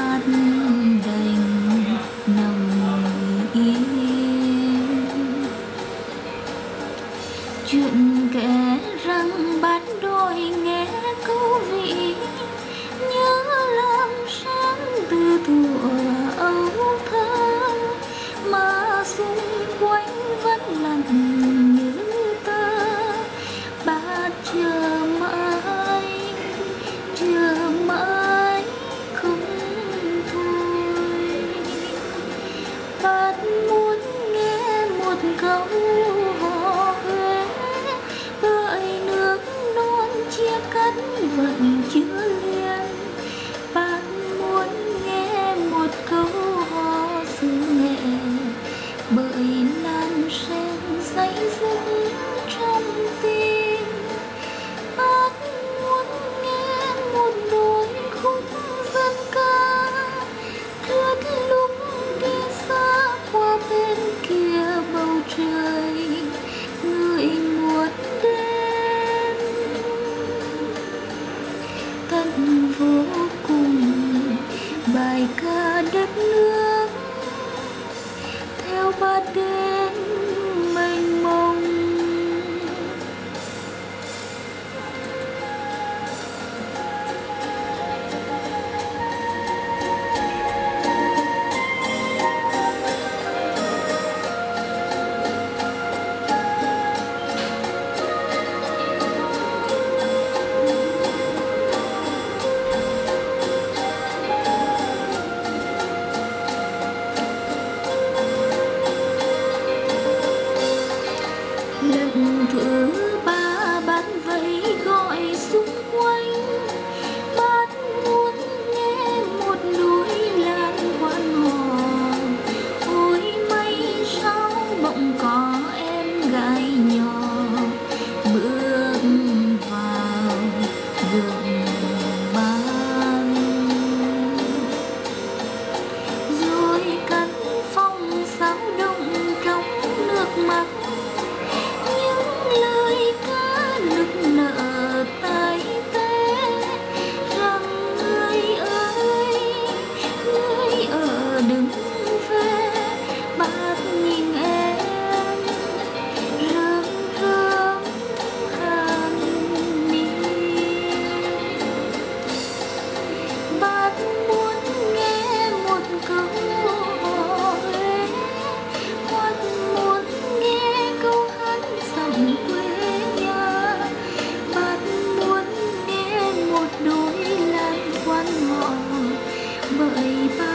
bát đành nằm yên. Chuyện kể rằng bát đôi nghe câu vị, nhớ làm sáng từ thuở ấu thơ, mà xung quanh vẫn lặng như tơ. Bát chờ mãi không thôi. Bát muốn nghe một câu hò Huế, bởi nước non chia cắt vẫn chưa liền. Bát muốn nghe một câu hò xứ Nghệ, bởi làn sen say dứt trong tim. Bát muốn nghe một đôi khúc dân ca, thướt lúc đi xa qua bên kia bầu trời, người muốn đến tận vô cùng. Bài ca đất nước theo bát đến mênh mông. Lần thứ ba bát vẫy gọi xung quanh, bát muốn nghe một đôi lan quan hò. Ôi mây sao bỗng có em gái nhỏ bước vào gương ban, rồi căn phong sao động trong nước mắt. Lời ca nức nở tai tê rằng người ơi, người ở đừng về. Bát nhìn em rơm rớm hàng mi. Bát muốn nghe một câu hò Huế, bát muốn nghe câu hát giọng quê nhà. Bát muốn nghe một đôi lan quan họ, bởi